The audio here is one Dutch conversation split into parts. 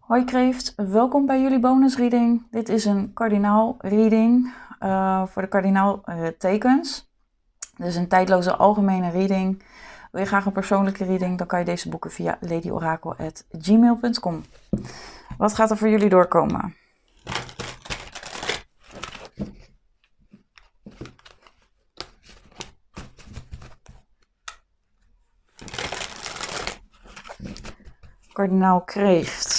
Hoi Kreeft, welkom bij jullie bonus reading. Dit is een kardinaal reading voor de kardinaal tekens. Dus een tijdloze algemene reading. Wil je graag een persoonlijke reading, dan kan je deze boeken via ladyorakel@gmail.com. Wat gaat er voor jullie doorkomen? Kardinaal Kreeft.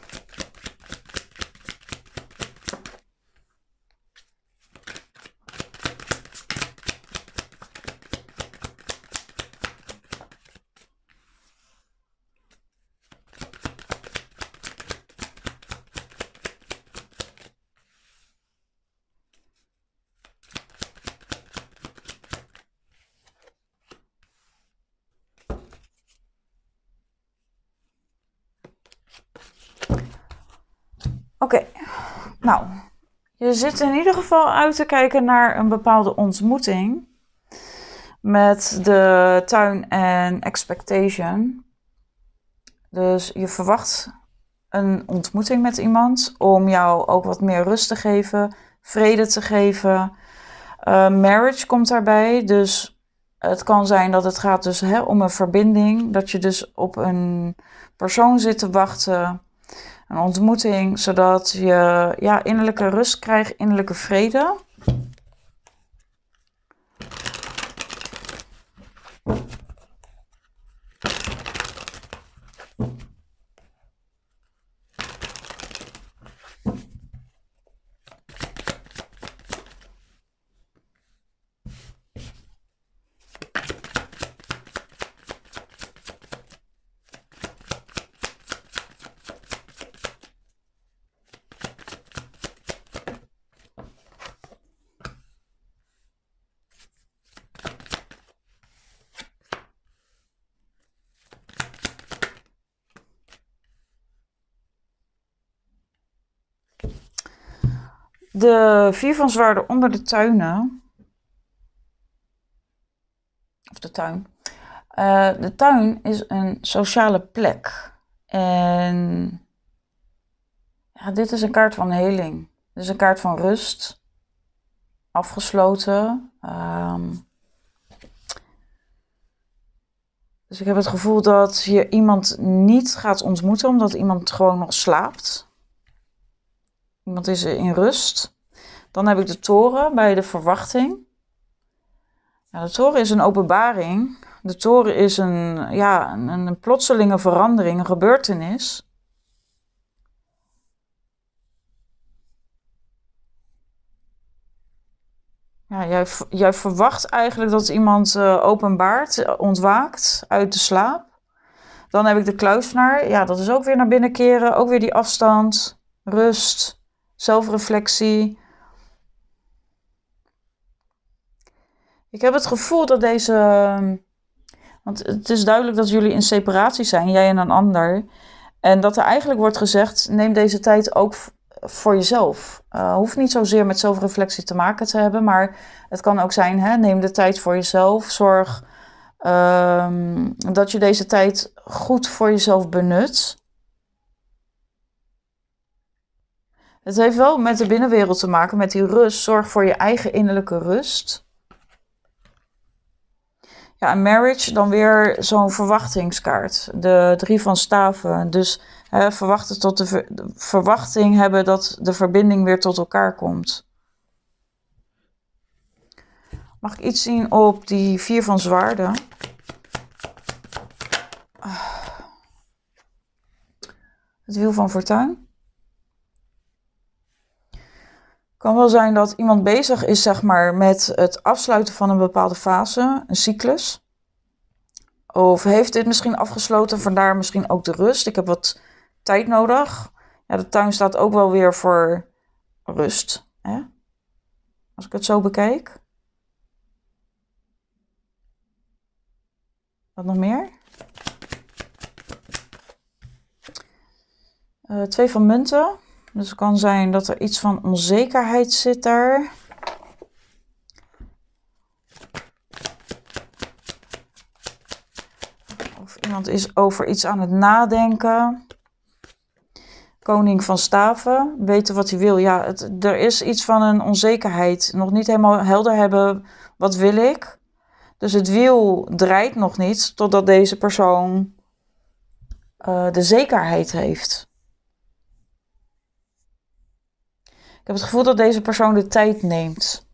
Oké, nou, je zit in ieder geval uit te kijken naar een bepaalde ontmoeting met de tuin en expectation. Dus je verwacht een ontmoeting met iemand om jou ook wat meer rust te geven, vrede te geven. Marriage komt daarbij, dus het kan zijn dat het gaat dus, om een verbinding, dat je dus op een persoon zit te wachten. Een ontmoeting, zodat je innerlijke rust krijgt, innerlijke vrede. De 4 van zwaarden onder de tuinen. Of de tuin. De tuin is een sociale plek. En ja, dit is een kaart van heling. Dit is een kaart van rust. Afgesloten. Dus ik heb het gevoel dat je iemand niet gaat ontmoeten, omdat iemand gewoon nog slaapt. Iemand is in rust. Dan heb ik de toren bij de verwachting. Ja, de toren is een openbaring. De toren is een plotselinge verandering, een gebeurtenis. Ja, jij verwacht eigenlijk dat iemand openbaart, ontwaakt uit de slaap. Dan heb ik de kluizenaar. Ja, dat is ook weer naar binnen keren. Ook weer die afstand, rust, zelfreflectie. Ik heb het gevoel dat want het is duidelijk dat jullie in separatie zijn, jij en een ander. En dat er eigenlijk wordt gezegd, neem deze tijd ook voor jezelf. Hoeft niet zozeer met zelfreflectie te maken te hebben, maar het kan ook zijn, neem de tijd voor jezelf. Zorg dat je deze tijd goed voor jezelf benut. Het heeft wel met de binnenwereld te maken, met die rust. Zorg voor je eigen innerlijke rust. Ja, een marriage, dan weer zo'n verwachtingskaart. De 3 van staven. Dus verwachten tot de verwachting hebben dat de verbinding weer tot elkaar komt. Mag ik iets zien op die 4 van zwaarden? Het wiel van fortuin. Kan wel zijn dat iemand bezig is, zeg maar, met het afsluiten van een bepaalde fase, een cyclus. Of heeft dit misschien afgesloten, vandaar misschien ook de rust. Ik heb wat tijd nodig. Ja, de tuin staat ook wel weer voor rust. Hè? Als ik het zo bekijk. Wat nog meer? 2 van munten. Dus het kan zijn dat er iets van onzekerheid zit daar. Of iemand is over iets aan het nadenken. Koning van staven, weten wat hij wil. Ja, er is iets van een onzekerheid. Nog niet helemaal helder hebben, wat wil ik? Dus het wiel draait nog niet totdat deze persoon de zekerheid heeft. Ik heb het gevoel dat deze persoon de tijd neemt.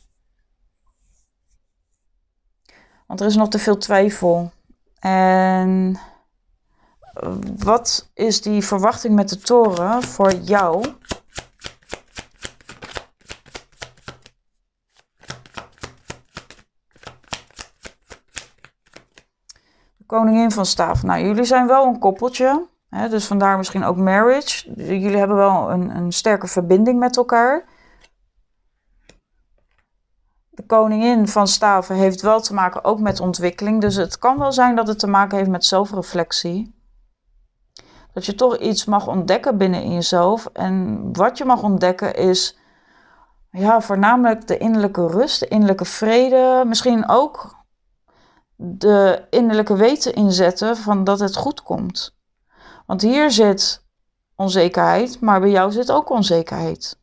Want er is nog te veel twijfel. En wat is die verwachting met de toren voor jou? De koningin van staaf. Nou, jullie zijn wel een koppeltje. Hè, dus vandaar misschien ook marriage. Jullie hebben wel een sterke verbinding met elkaar. De koningin van staven heeft wel te maken ook met ontwikkeling. Dus het kan wel zijn dat het te maken heeft met zelfreflectie. Dat je toch iets mag ontdekken binnen in jezelf. En wat je mag ontdekken is ja, voornamelijk de innerlijke rust, de innerlijke vrede. Misschien ook de innerlijke weten inzetten van dat het goed komt. Want hier zit onzekerheid, maar bij jou zit ook onzekerheid.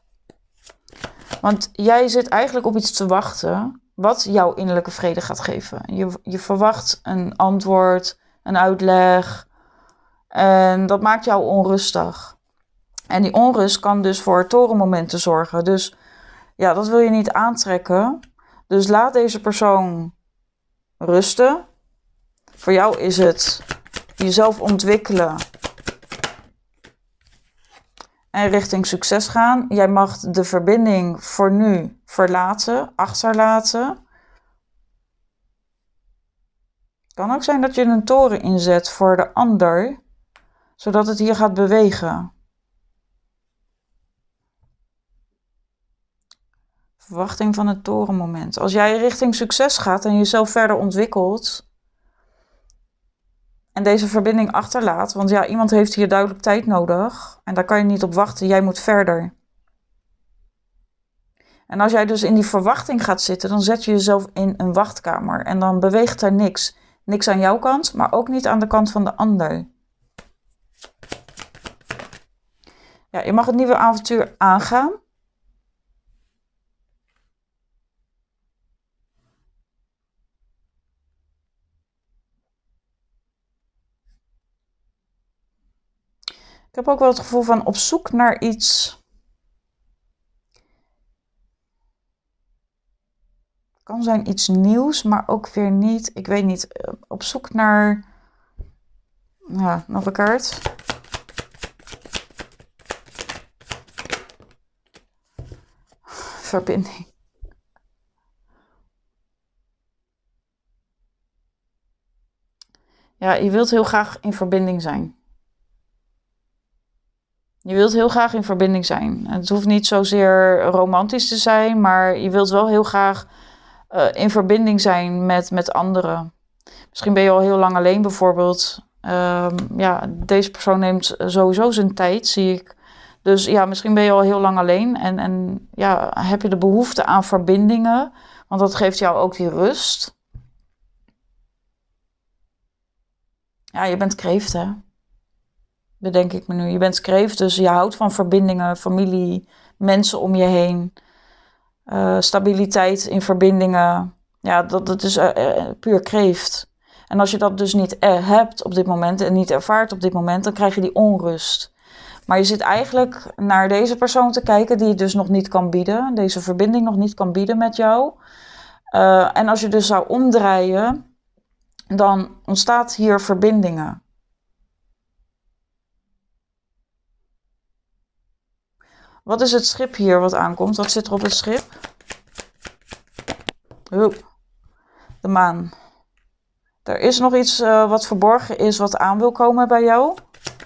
Want jij zit eigenlijk op iets te wachten wat jouw innerlijke vrede gaat geven. Je verwacht een antwoord, een uitleg. En dat maakt jou onrustig. En die onrust kan dus voor torenmomenten zorgen. Dus ja, dat wil je niet aantrekken. Dus laat deze persoon rusten. Voor jou is het jezelf ontwikkelen. En richting succes gaan. Jij mag de verbinding voor nu verlaten, achterlaten. Het kan ook zijn dat je een toren inzet voor de ander, zodat het hier gaat bewegen. Verwachting van het torenmoment. Als jij richting succes gaat en jezelf verder ontwikkelt en deze verbinding achterlaat, want ja, iemand heeft hier duidelijk tijd nodig en daar kan je niet op wachten, jij moet verder. En als jij dus in die verwachting gaat zitten, dan zet je jezelf in een wachtkamer en dan beweegt er niks. Niks aan jouw kant, maar ook niet aan de kant van de ander. Ja, je mag het nieuwe avontuur aangaan. Ik heb ook wel het gevoel van op zoek naar iets. Het kan zijn iets nieuws, maar ook weer niet. Ik weet niet. Op zoek naar. Ja, nog een kaart. Verbinding. Ja, je wilt heel graag in verbinding zijn. Je wilt heel graag in verbinding zijn. Het hoeft niet zozeer romantisch te zijn, maar je wilt wel heel graag in verbinding zijn met anderen. Misschien ben je al heel lang alleen bijvoorbeeld. Ja, deze persoon neemt sowieso zijn tijd, zie ik. Dus ja, misschien ben je al heel lang alleen en ja, heb je de behoefte aan verbindingen, want dat geeft jou ook die rust. Ja, je bent kreeft, hè? Bedenk ik me nu. Je bent kreeft, dus je houdt van verbindingen, familie, mensen om je heen. Stabiliteit in verbindingen. Ja, dat is puur kreeft. En als je dat dus niet hebt op dit moment en niet ervaart op dit moment, dan krijg je die onrust. Maar je zit eigenlijk naar deze persoon te kijken die het dus nog niet kan bieden. Deze verbinding nog niet kan bieden met jou. En als je dus zou omdraaien, dan ontstaat hier verbindingen. Wat is het schip hier wat aankomt? Wat zit er op het schip? De maan. Er is nog iets wat verborgen is, wat aan wil komen bij jou.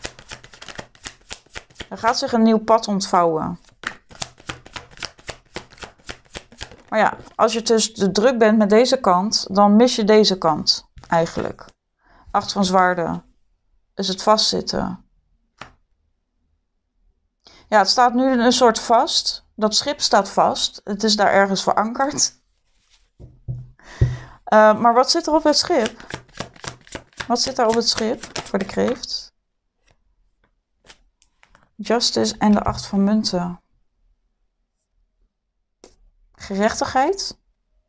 Er gaat zich een nieuw pad ontvouwen. Maar ja, als je dus te druk bent met deze kant, dan mis je deze kant eigenlijk. 8 van zwaarden. Is het vastzitten. Ja, het staat nu een soort vast. Dat schip staat vast. Het is daar ergens verankerd. Maar wat zit er op het schip? Wat zit daar op het schip voor de kreeft? Justice en de 8 van munten. Gerechtigheid.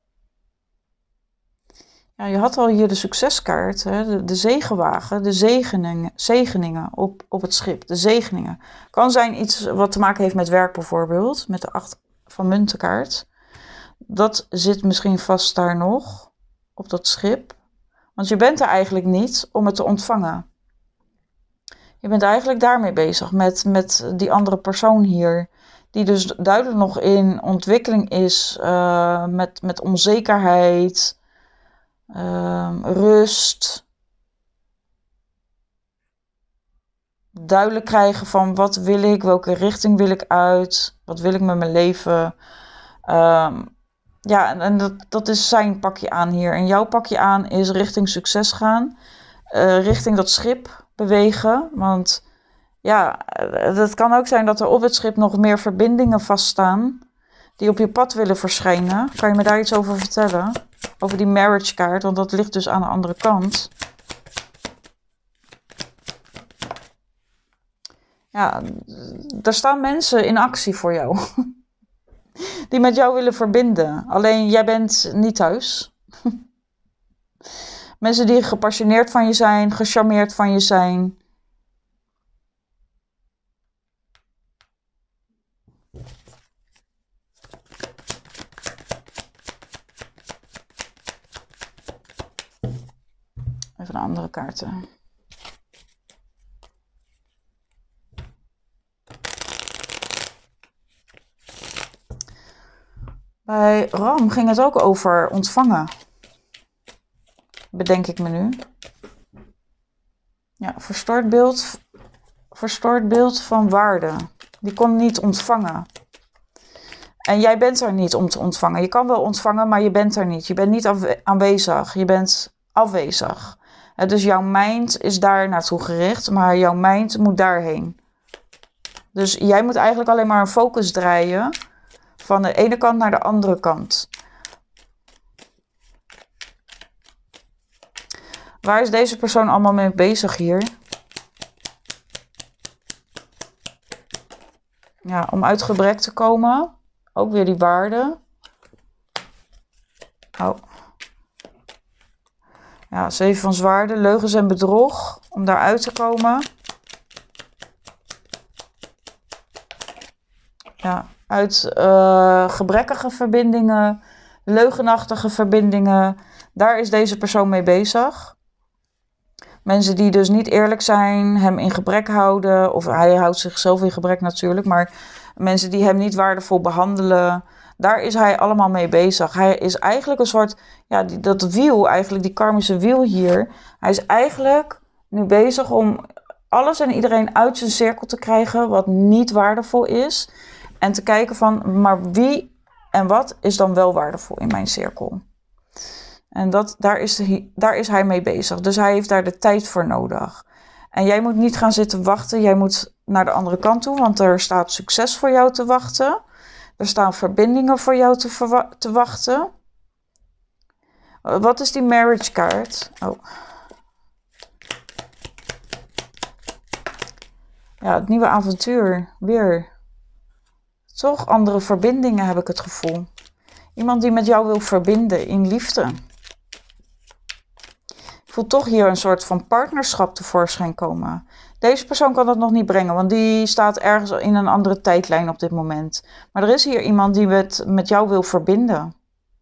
Ja, je had al hier de succeskaart, hè? De zegenwagen, de zegeningen op het schip. De zegeningen. Kan zijn iets wat te maken heeft met werk bijvoorbeeld, met de 8 van muntenkaart. Dat zit misschien vast daar nog, op dat schip. Want je bent er eigenlijk niet om het te ontvangen. Je bent eigenlijk daarmee bezig, met die andere persoon hier. Die dus duidelijk nog in ontwikkeling is, met onzekerheid, rust. Duidelijk krijgen van wat wil ik, welke richting wil ik uit, wat wil ik met mijn leven. Ja, en dat is zijn pakje aan hier. En jouw pakje aan is richting succes gaan. Richting dat schip bewegen. Want ja, het kan ook zijn dat er op het schip nog meer verbindingen vaststaan. Die op je pad willen verschijnen. Kan je me daar iets over vertellen? Over die marriage kaart, want dat ligt dus aan de andere kant. Ja, er staan mensen in actie voor jou. Die met jou willen verbinden. Alleen jij bent niet thuis. Mensen die gepassioneerd van je zijn, gecharmeerd van je zijn. Even de andere kaarten. Bij Ram ging het ook over ontvangen. Bedenk ik me nu. Ja, verstoord beeld van waarde. Die kon niet ontvangen. En jij bent er niet om te ontvangen. Je kan wel ontvangen, maar je bent er niet. Je bent niet aanwezig. Je bent afwezig. Dus jouw mind is daar naartoe gericht, maar jouw mind moet daarheen. Dus jij moet eigenlijk alleen maar een focus draaien van de ene kant naar de andere kant. Waar is deze persoon allemaal mee bezig hier? Ja, om uit gebrek te komen. Ook weer die waarde. Oh. Ja, 7 van zwaarden, leugens en bedrog. Om daaruit te komen. Ja, uit gebrekkige verbindingen, leugenachtige verbindingen. Daar is deze persoon mee bezig. Mensen die dus niet eerlijk zijn, hem in gebrek houden. Of hij houdt zichzelf in gebrek natuurlijk. Maar mensen die hem niet waardevol behandelen. Daar is hij allemaal mee bezig. Hij is eigenlijk een soort, ja, dat wiel, eigenlijk die karmische wiel hier. Hij is eigenlijk nu bezig om alles en iedereen uit zijn cirkel te krijgen wat niet waardevol is. En te kijken van, maar wie en wat is dan wel waardevol in mijn cirkel? En daar is hij mee bezig. Dus hij heeft daar de tijd voor nodig. En jij moet niet gaan zitten wachten. Jij moet naar de andere kant toe, want er staat succes voor jou te wachten. Er staan verbindingen voor jou te wachten. Wat is die marriage kaart? Oh. Ja, het nieuwe avontuur. Weer. Toch andere verbindingen heb ik het gevoel. Iemand die met jou wil verbinden in liefde. Ik voel toch hier een soort van partnerschap tevoorschijn komen. Deze persoon kan dat nog niet brengen, want die staat ergens in een andere tijdlijn op dit moment. Maar er is hier iemand die met jou wil verbinden.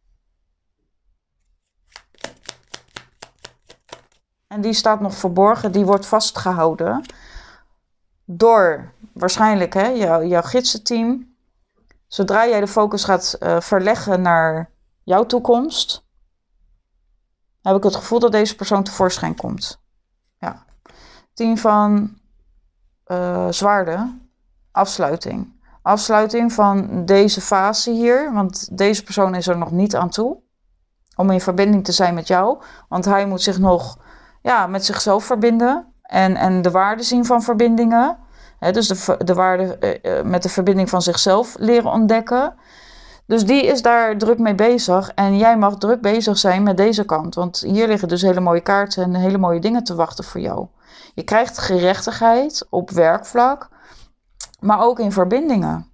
En die staat nog verborgen, die wordt vastgehouden door waarschijnlijk jouw gidsenteam. Zodra jij de focus gaat verleggen naar jouw toekomst, heb ik het gevoel dat deze persoon tevoorschijn komt. Ja. 10 van zwaarden. Afsluiting. Afsluiting van deze fase hier. Want deze persoon is er nog niet aan toe. Om in verbinding te zijn met jou. Want hij moet zich nog met zichzelf verbinden. En de waarde zien van verbindingen. Dus de waarde met de verbinding van zichzelf leren ontdekken. Dus die is daar druk mee bezig. En jij mag druk bezig zijn met deze kant. Want hier liggen dus hele mooie kaarten en hele mooie dingen te wachten voor jou. Je krijgt gerechtigheid op werkvlak. Maar ook in verbindingen.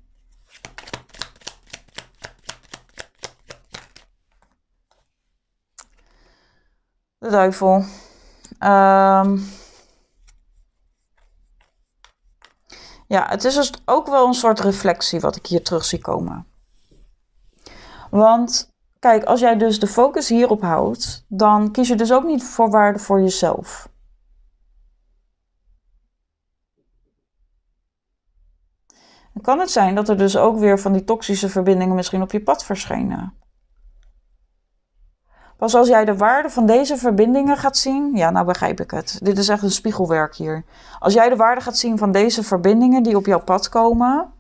De duivel. Ja, het is dus ook wel een soort reflectie wat ik hier terug zie komen. Want kijk, als jij dus de focus hierop houdt, dan kies je dus ook niet voor waarde voor jezelf. Dan kan het zijn dat er dus ook weer van die toxische verbindingen misschien op je pad verschijnen. Pas als jij de waarde van deze verbindingen gaat zien, ja, nou begrijp ik het. Dit is echt een spiegelwerk hier. Als jij de waarde gaat zien van deze verbindingen die op jouw pad komen,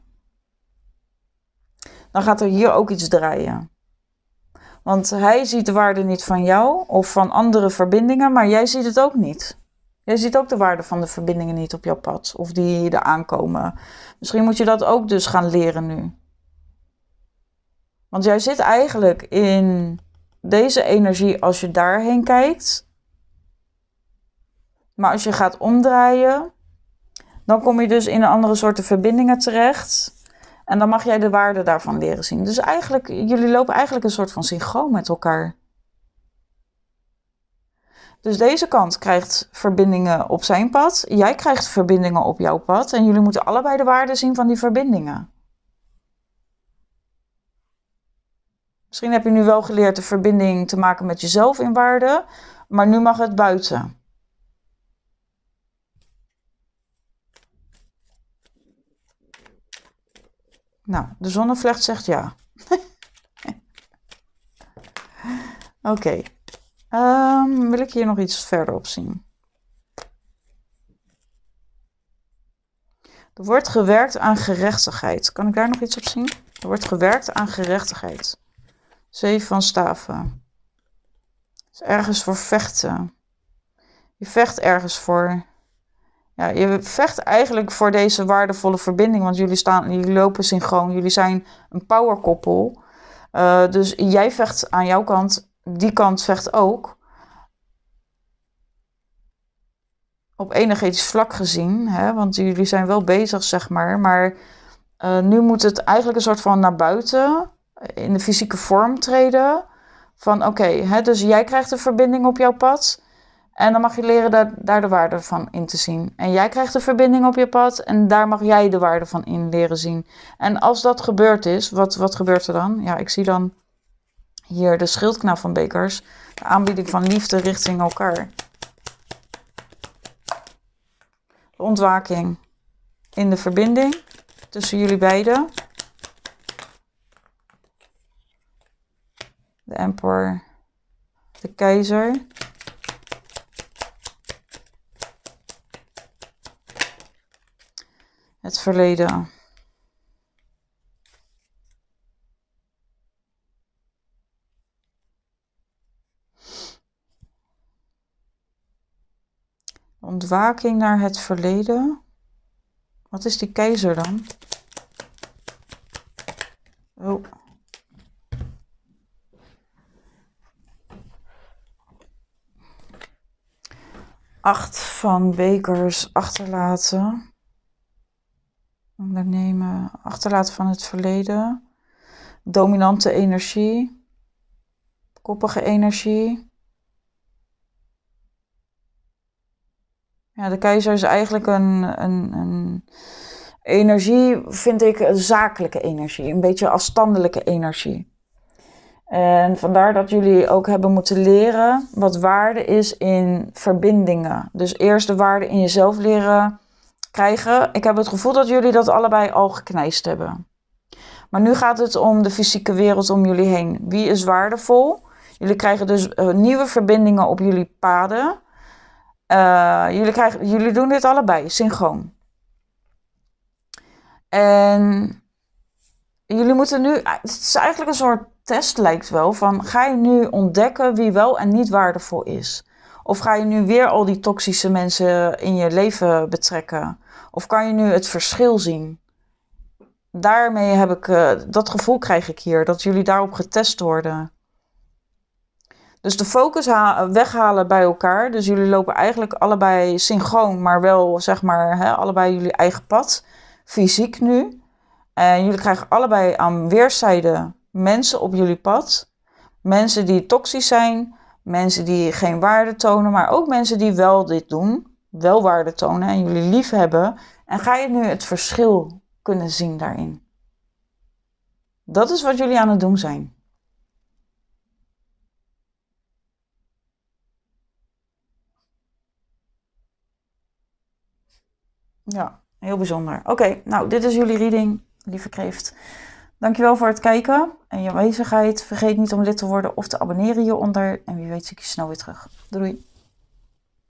dan gaat er hier ook iets draaien. Want hij ziet de waarde niet van jou of van andere verbindingen, maar jij ziet het ook niet. Jij ziet ook de waarde van de verbindingen niet op jouw pad of die er aankomen. Misschien moet je dat ook dus gaan leren nu. Want jij zit eigenlijk in deze energie als je daarheen kijkt. Maar als je gaat omdraaien, dan kom je dus in een andere soorten verbindingen terecht. En dan mag jij de waarde daarvan leren zien. Dus eigenlijk, jullie lopen eigenlijk een soort van synchroon met elkaar. Dus deze kant krijgt verbindingen op zijn pad. Jij krijgt verbindingen op jouw pad. En jullie moeten allebei de waarde zien van die verbindingen. Misschien heb je nu wel geleerd de verbinding te maken met jezelf in waarde. Maar nu mag het buiten. Nou, de zonnevlecht zegt ja. Oké. Wil ik hier nog iets verder op zien? Er wordt gewerkt aan gerechtigheid. Kan ik daar nog iets op zien? Er wordt gewerkt aan gerechtigheid. 7 van staven. Dus ergens voor vechten. Je vecht ergens voor. Ja, je vecht eigenlijk voor deze waardevolle verbinding. Want jullie lopen synchroon. Jullie zijn een powerkoppel. Dus jij vecht aan jouw kant. Die kant vecht ook. Op energetisch vlak gezien. Hè, want jullie zijn wel bezig, zeg maar. Maar nu moet het eigenlijk een soort van naar buiten. In de fysieke vorm treden. Van oké, dus jij krijgt een verbinding op jouw pad. En dan mag je leren daar de waarde van in te zien. En jij krijgt een verbinding op je pad. En daar mag jij de waarde van in leren zien. En als dat gebeurd is, wat gebeurt er dan? Ja, ik zie dan hier de schildknaap van bekers. De aanbieding van liefde richting elkaar. De ontwaking in de verbinding tussen jullie beiden. De emperor, de keizer. Het verleden. Ontwaking naar het verleden. Wat is die keizer dan? Oh. Acht van bekers achterlaten. Ondernemen, achterlaten van het verleden. Dominante energie. Koppige energie. Ja, de keizer is eigenlijk een energie, vind ik, een zakelijke energie. Een beetje afstandelijke energie. En vandaar dat jullie ook hebben moeten leren wat waarde is in verbindingen. Dus eerst de waarde in jezelf leren krijgen. Ik heb het gevoel dat jullie dat allebei al geknijst hebben. Maar nu gaat het om de fysieke wereld om jullie heen. Wie is waardevol? Jullie krijgen dus nieuwe verbindingen op jullie paden. Jullie doen dit allebei, synchroon. En jullie moeten nu, het is eigenlijk een soort test lijkt wel, van ga je nu ontdekken wie wel en niet waardevol is? Of ga je nu weer al die toxische mensen in je leven betrekken? Of kan je nu het verschil zien? Daarmee heb ik, dat gevoel krijg ik hier, dat jullie daarop getest worden. Dus de focus weghalen bij elkaar. Dus jullie lopen eigenlijk allebei synchroon, maar wel zeg maar allebei jullie eigen pad. fysiek nu. En jullie krijgen allebei aan weerszijden mensen op jullie pad. Mensen die toxisch zijn, mensen die geen waarde tonen, maar ook mensen die wel dit doen, wel waarde tonen en jullie lief hebben. En ga je nu het verschil kunnen zien daarin? Dat is wat jullie aan het doen zijn. Ja, heel bijzonder. Oké, nou, dit is jullie reading, lieve kreeft. Dankjewel voor het kijken en je aanwezigheid. Vergeet niet om lid te worden of te abonneren hieronder. En wie weet zie ik je snel weer terug. Doei!